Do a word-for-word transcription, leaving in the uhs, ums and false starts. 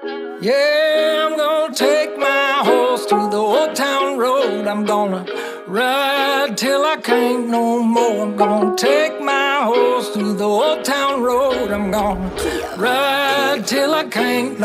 Yeah, I'm gonna take my horse to the old town road. I'm gonna ride till I can't no more. I'm gonna take my horse to the old town road. I'm gonna ride till I can't no more.